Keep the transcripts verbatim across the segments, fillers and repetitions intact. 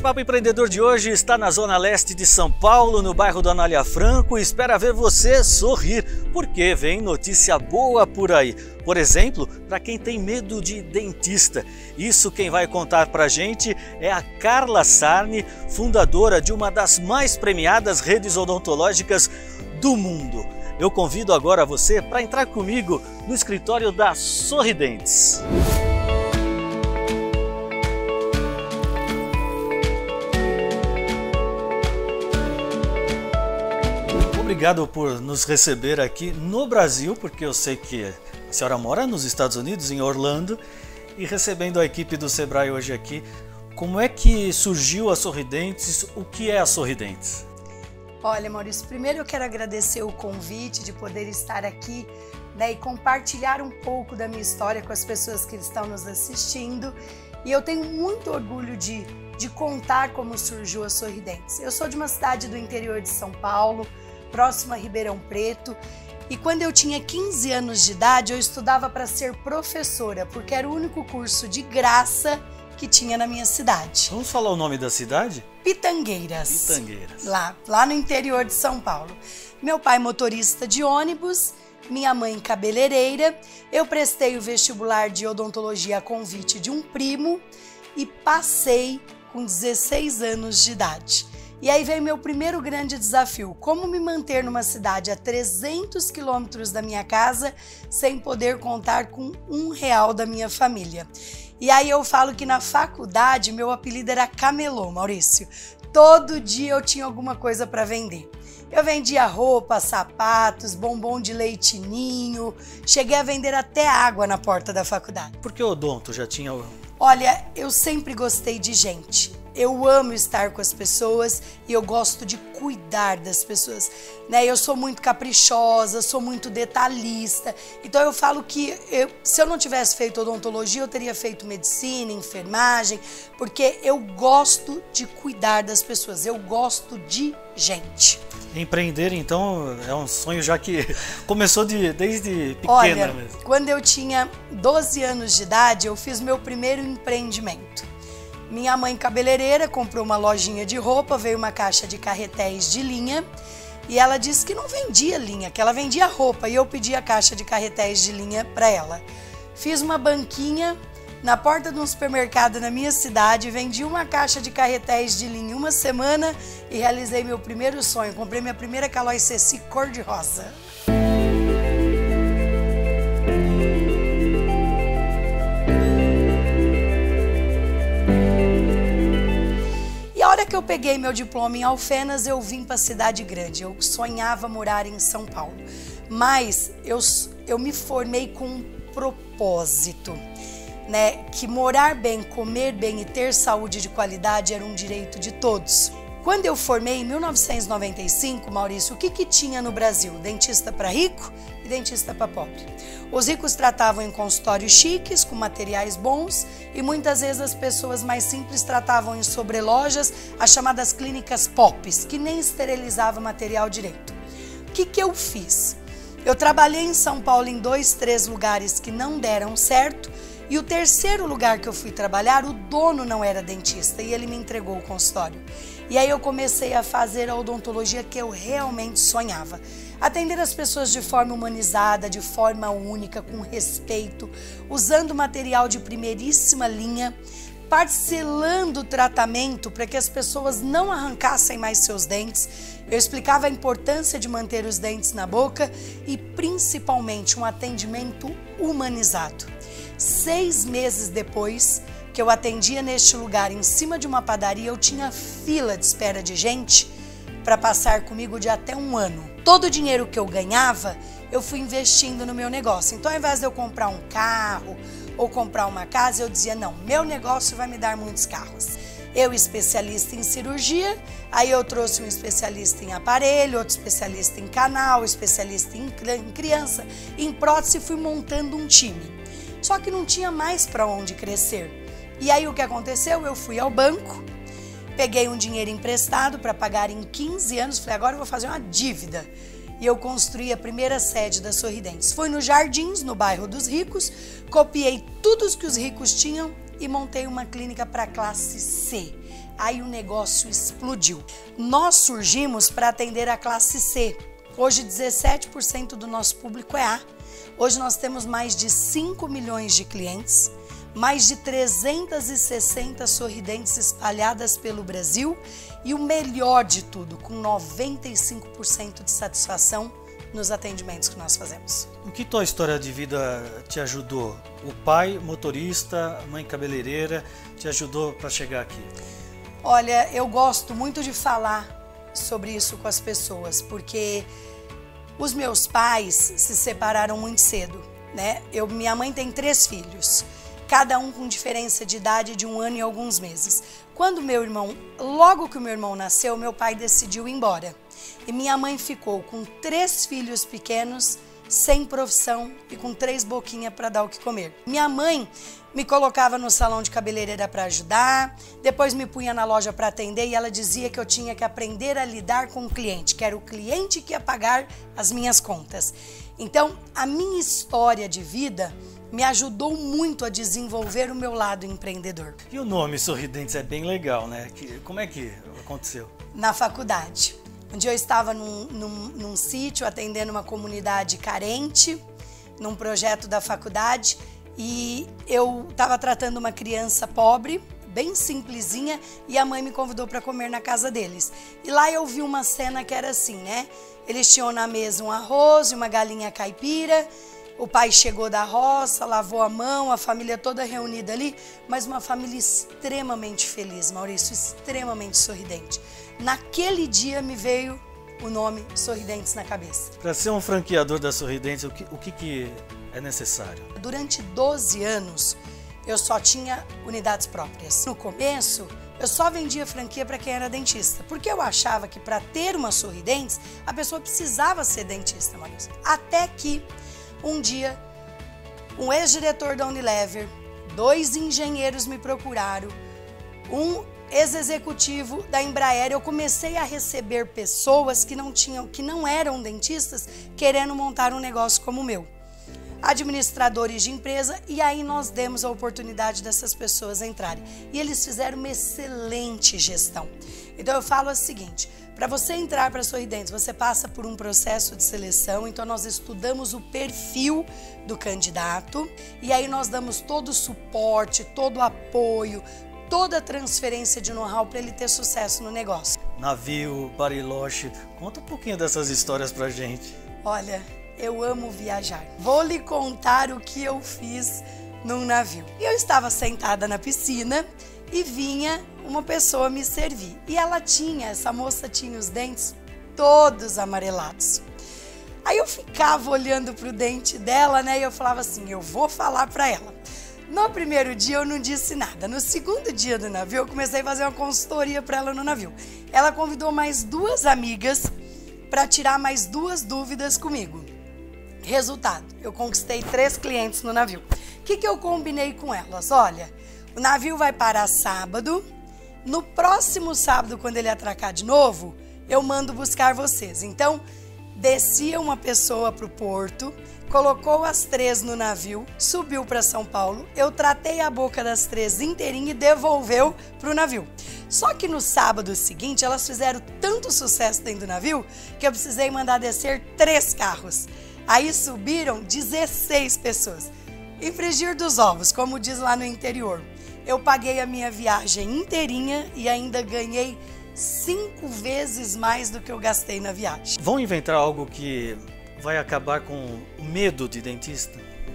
Bate-Papo Empreendedor de hoje está na zona leste de São Paulo, no bairro do Anália Franco, e espera ver você sorrir, porque vem notícia boa por aí. Por exemplo, para quem tem medo de dentista. Isso quem vai contar para a gente é a Carla Sarni, fundadora de uma das mais premiadas redes odontológicas do mundo. Eu convido agora você para entrar comigo no escritório da Sorridentes. Obrigado por nos receber aqui no Brasil, porque eu sei que a senhora mora nos Estados Unidos, em Orlando, e recebendo a equipe do Sebrae hoje aqui. Como é que surgiu a Sorridentes? O que é a Sorridentes? Olha, Maurício, primeiro eu quero agradecer o convite de poder estar aqui, né, e compartilhar um pouco da minha história com as pessoas que estão nos assistindo. E eu tenho muito orgulho de, de contar como surgiu a Sorridentes. Eu sou de uma cidade do interior de São Paulo, próximo a Ribeirão Preto, e quando eu tinha quinze anos de idade eu estudava para ser professora, porque era o único curso de graça que tinha na minha cidade. Vamos falar o nome da cidade? Pitangueiras. Pitangueiras. Lá, lá no interior de São Paulo. Meu pai motorista de ônibus, minha mãe cabeleireira, eu prestei o vestibular de odontologia a convite de um primo e passei com dezesseis anos de idade. E aí veio meu primeiro grande desafio, como me manter numa cidade a trezentos quilômetros da minha casa sem poder contar com um real da minha família. E aí eu falo que na faculdade meu apelido era Camelô, Maurício. Todo dia eu tinha alguma coisa para vender. Eu vendia roupa, sapatos, bombom de leite ninho, cheguei a vender até água na porta da faculdade. Por que odonto? Já tinha... Olha, eu sempre gostei de gente. Eu amo estar com as pessoas e eu gosto de cuidar das pessoas, né? Eu sou muito caprichosa, sou muito detalhista, então eu falo que eu, se eu não tivesse feito odontologia, eu teria feito medicina, enfermagem, porque eu gosto de cuidar das pessoas, eu gosto de gente. Empreender, então, é um sonho já que começou de, desde pequena. Olha, mesmo. Quando eu tinha doze anos de idade, eu fiz meu primeiro empreendimento. Minha mãe cabeleireira comprou uma lojinha de roupa, veio uma caixa de carretéis de linha e ela disse que não vendia linha, que ela vendia roupa, e eu pedi a caixa de carretéis de linha para ela. Fiz uma banquinha na porta de um supermercado na minha cidade, vendi uma caixa de carretéis de linha em uma semana e realizei meu primeiro sonho. Comprei minha primeira Calói Ceci cor-de-rosa. E a hora que eu peguei meu diploma em Alfenas, eu vim para a cidade grande. Eu sonhava morar em São Paulo, mas eu, eu me formei com um propósito, né? Que morar bem, comer bem e ter saúde de qualidade era um direito de todos. Quando eu formei em mil novecentos e noventa e cinco, Maurício, o que que tinha no Brasil? Dentista para rico e dentista para pobre. Os ricos tratavam em consultórios chiques, com materiais bons, e muitas vezes as pessoas mais simples tratavam em sobrelojas, as chamadas clínicas pops, que nem esterilizavam material direito. O que que eu fiz? Eu trabalhei em São Paulo em dois, três lugares que não deram certo, e o terceiro lugar que eu fui trabalhar, o dono não era dentista e ele me entregou o consultório. E aí eu comecei a fazer a odontologia que eu realmente sonhava. Atender as pessoas de forma humanizada, de forma única, com respeito, usando material de primeiríssima linha, parcelando o tratamento para que as pessoas não arrancassem mais seus dentes. Eu explicava a importância de manter os dentes na boca e principalmente um atendimento humanizado. Seis meses depois que eu atendia neste lugar, em cima de uma padaria, eu tinha fila de espera de gente para passar comigo de até um ano. Todo o dinheiro que eu ganhava, eu fui investindo no meu negócio. Então, ao invés de eu comprar um carro ou comprar uma casa, eu dizia, não, meu negócio vai me dar muitos carros. Eu, especialista em cirurgia, aí eu trouxe um especialista em aparelho, outro especialista em canal, especialista em criança, em prótese, fui montando um time. Só que não tinha mais para onde crescer. E aí o que aconteceu? Eu fui ao banco, peguei um dinheiro emprestado para pagar em quinze anos, falei, agora eu vou fazer uma dívida. E eu construí a primeira sede da Sorridentes. Foi nos Jardins, no bairro dos ricos, copiei tudo o que os ricos tinham e montei uma clínica para classe C. Aí o negócio explodiu. Nós surgimos para atender a classe C. Hoje dezessete por cento do nosso público é A. Hoje nós temos mais de cinco milhões de clientes, mais de trezentas e sessenta sorridentes espalhadas pelo Brasil e o melhor de tudo, com noventa e cinco por cento de satisfação nos atendimentos que nós fazemos. O que tua história de vida te ajudou? O pai motorista, a mãe cabeleireira, te ajudou para chegar aqui? Olha, eu gosto muito de falar sobre isso com as pessoas, porque os meus pais se separaram muito cedo, né? Eu, minha mãe tem três filhos, cada um com diferença de idade de um ano e alguns meses. Quando meu irmão, logo que o meu irmão nasceu, meu pai decidiu ir embora. E minha mãe ficou com três filhos pequenos, sem profissão e com três boquinhas para dar o que comer. Minha mãe me colocava no salão de cabeleireira para ajudar, depois me punha na loja para atender e ela dizia que eu tinha que aprender a lidar com o cliente, que era o cliente que ia pagar as minhas contas. Então, a minha história de vida me ajudou muito a desenvolver o meu lado empreendedor. E o nome Sorridentes é bem legal, né? Que, como é que aconteceu? Na faculdade. Um dia eu estava num, num, num sítio atendendo uma comunidade carente, num projeto da faculdade, e eu estava tratando uma criança pobre, bem simplesinha, e a mãe me convidou para comer na casa deles. E lá eu vi uma cena que era assim, né? Eles tinham na mesa um arroz e uma galinha caipira. O pai chegou da roça, lavou a mão, a família toda reunida ali, mas uma família extremamente feliz, Maurício, extremamente sorridente. Naquele dia me veio o nome Sorridentes na cabeça. Para ser um franqueador da Sorridentes, o que, o que, que é necessário? Durante doze anos, eu só tinha unidades próprias. No começo, eu só vendia franquia para quem era dentista, porque eu achava que para ter uma Sorridentes, a pessoa precisava ser dentista, Maurício. Até que um dia, um ex-diretor da Unilever, dois engenheiros me procuraram, um ex-executivo da Embraer. Eu comecei a receber pessoas que não tinham, que não eram dentistas, querendo montar um negócio como o meu. Administradores de empresa, e aí nós demos a oportunidade dessas pessoas entrarem. E eles fizeram uma excelente gestão. Então eu falo o seguinte, para você entrar para a Sorridentes, você passa por um processo de seleção, então nós estudamos o perfil do candidato, e aí nós damos todo o suporte, todo o apoio, toda a transferência de know-how para ele ter sucesso no negócio. Navio, Bariloche, conta um pouquinho dessas histórias pra gente. Olha, eu amo viajar. Vou lhe contar o que eu fiz num navio. Eu estava sentada na piscina e vinha uma pessoa me servir. E ela tinha, essa moça tinha os dentes todos amarelados. Aí eu ficava olhando pro dente dela, né? E eu falava assim, eu vou falar pra ela. No primeiro dia eu não disse nada. No segundo dia do navio eu comecei a fazer uma consultoria para ela no navio. Ela convidou mais duas amigas para tirar mais duas dúvidas comigo. Resultado, eu conquistei três clientes no navio. O que, que eu combinei com elas? Olha, o navio vai parar sábado. No próximo sábado, quando ele atracar de novo, eu mando buscar vocês. Então, descia uma pessoa para o porto, colocou as três no navio, subiu para São Paulo, eu tratei a boca das três inteirinha e devolveu para o navio. Só que no sábado seguinte, elas fizeram tanto sucesso dentro do navio que eu precisei mandar descer três carros. Aí subiram dezesseis pessoas. Em frigir dos ovos, como diz lá no interior. Eu paguei a minha viagem inteirinha e ainda ganhei cinco vezes mais do que eu gastei na viagem. Vão inventar algo que vai acabar com o medo de dentista?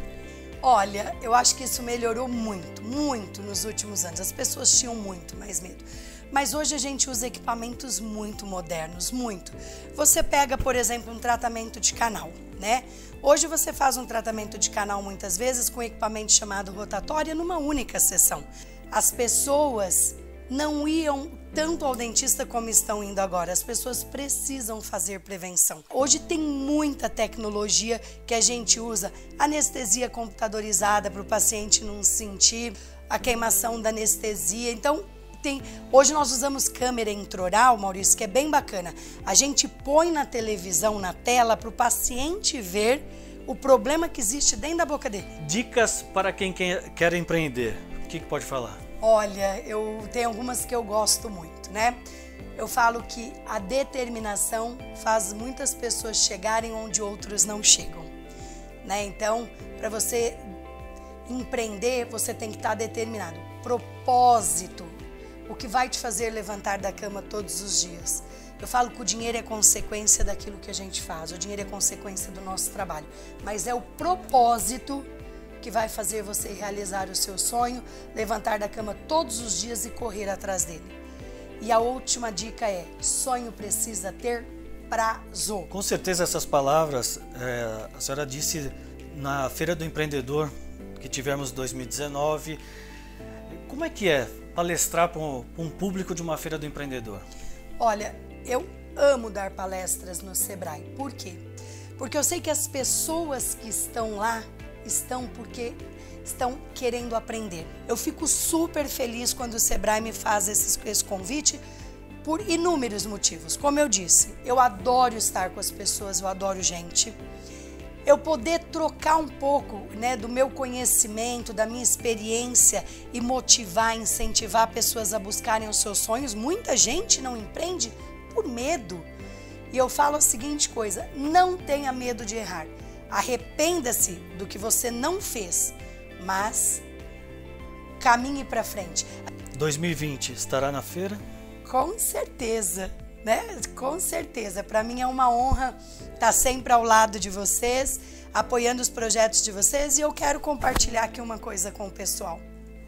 Olha, eu acho que isso melhorou muito, muito nos últimos anos. As pessoas tinham muito mais medo. Mas hoje a gente usa equipamentos muito modernos, muito. Você pega, por exemplo, um tratamento de canal, né? Hoje você faz um tratamento de canal muitas vezes com equipamento chamado rotatória numa única sessão. As pessoas não iam tanto ao dentista como estão indo agora. As pessoas precisam fazer prevenção. Hoje tem muita tecnologia que a gente usa, anestesia computadorizada para o paciente não sentir a queimação da anestesia. Então, tem, hoje nós usamos câmera intraoral, Maurício, que é bem bacana. A gente põe na televisão, na tela, para o paciente ver o problema que existe dentro da boca dele. Dicas para quem quer empreender. O que, que pode falar? Olha, eu tenho algumas que eu gosto muito, né? Eu falo que a determinação faz muitas pessoas chegarem onde outros não chegam, né? Então, para você empreender, você tem que estar determinado. Propósito, o que vai te fazer levantar da cama todos os dias. Eu falo que o dinheiro é consequência daquilo que a gente faz, o dinheiro é consequência do nosso trabalho, mas é o propósito que vai fazer você realizar o seu sonho, levantar da cama todos os dias e correr atrás dele. E a última dica é, sonho precisa ter prazo. Com certeza essas palavras, é, a senhora disse na Feira do Empreendedor que tivemos em dois mil e dezenove. Como é que é palestrar para um, um público de uma Feira do Empreendedor? Olha, eu amo dar palestras no Sebrae. Por quê? Porque eu sei que as pessoas que estão lá estão porque estão querendo aprender. Eu fico super feliz quando o Sebrae me faz esse, esse convite por inúmeros motivos. Como eu disse, eu adoro estar com as pessoas, eu adoro gente. Eu poder trocar um pouco, né, do meu conhecimento, da minha experiência e motivar, incentivar pessoas a buscarem os seus sonhos. Muita gente não empreende por medo. E eu falo a seguinte coisa, não tenha medo de errar. Arrependa-se do que você não fez, mas caminhe para frente. dois mil e vinte estará na feira? Com certeza, né? Com certeza. Para mim é uma honra estar sempre ao lado de vocês, apoiando os projetos de vocês, e eu quero compartilhar aqui uma coisa com o pessoal.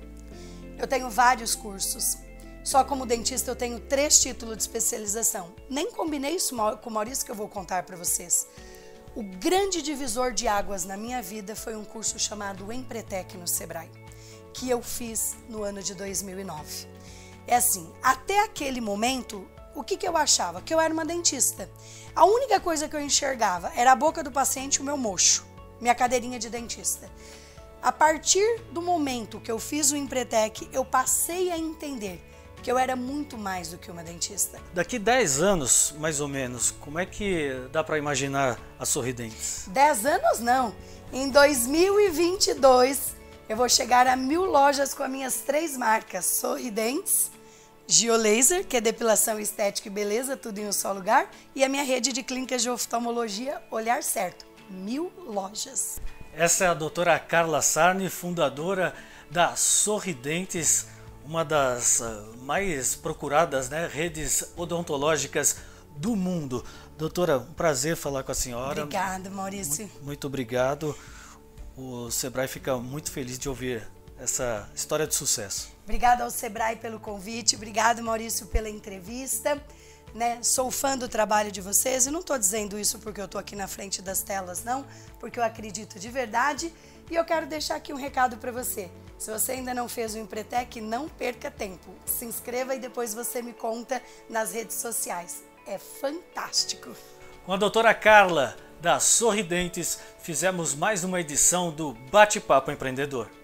Eu tenho vários cursos. Só como dentista eu tenho três títulos de especialização. Nem combinei isso com o Maurício que eu vou contar para vocês. O grande divisor de águas na minha vida foi um curso chamado Empretec no Sebrae, que eu fiz no ano de dois mil e nove. É assim, até aquele momento, o que, que eu achava? Que eu era uma dentista. A única coisa que eu enxergava era a boca do paciente e o meu mocho, minha cadeirinha de dentista. A partir do momento que eu fiz o Empretec, eu passei a entender que eu era muito mais do que uma dentista. Daqui dez anos, mais ou menos, como é que dá para imaginar a Sorridentes? dez anos não. Em dois mil e vinte e dois, eu vou chegar a mil lojas com as minhas três marcas. Sorridentes, Giolaser, que é depilação estética e beleza, tudo em um só lugar, e a minha rede de clínicas de oftalmologia, Olhar Certo. Mil lojas. Essa é a doutora Carla Sarni, fundadora da Sorridentes, uma das mais procuradas, né, redes odontológicas do mundo. Doutora, um prazer falar com a senhora. Obrigada, Maurício. Muito, muito obrigado. O Sebrae fica muito feliz de ouvir essa história de sucesso. Obrigada ao Sebrae pelo convite, obrigado, Maurício, pela entrevista. Né? Sou fã do trabalho de vocês e não estou dizendo isso porque eu estou aqui na frente das telas, não, porque eu acredito de verdade. E eu quero deixar aqui um recado para você. Se você ainda não fez o Empretec, não perca tempo. Se inscreva e depois você me conta nas redes sociais. É fantástico. Com a doutora Carla, da Sorridentes, fizemos mais uma edição do Bate-Papo Empreendedor.